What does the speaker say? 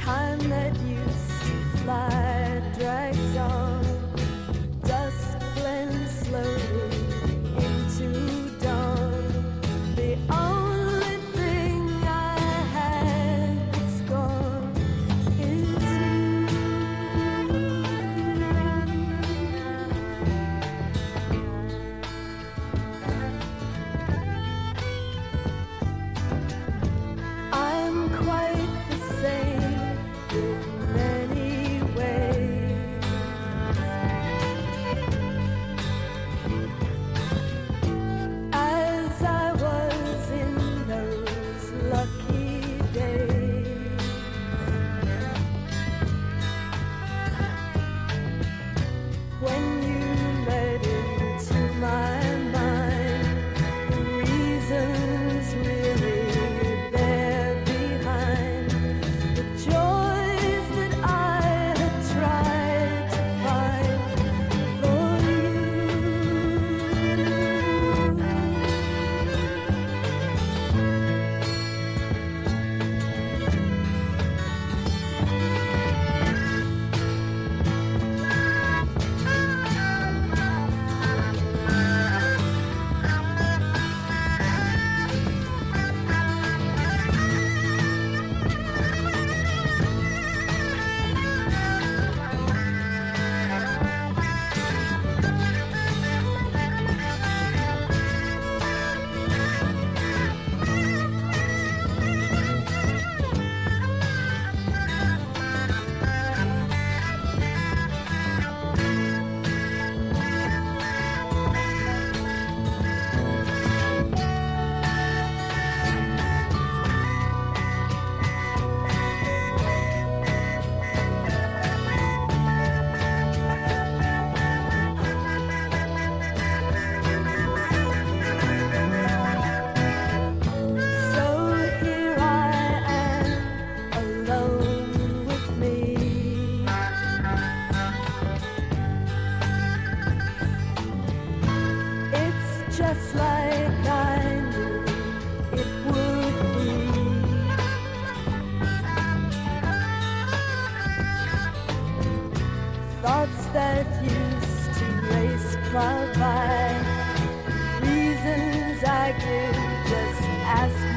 Time that used to fly drags on. Dusk blends slowly into dawn. The only thing I had that's gone is you. I'm quite the same in many ways. As I was in those lucky days. When you let into my mind the reasons really there behind the joys that I had tried to find for you. So here I am, alone with me. It's just like I knew it would be. Thoughts that used to race cloud by, reasons I give, just ask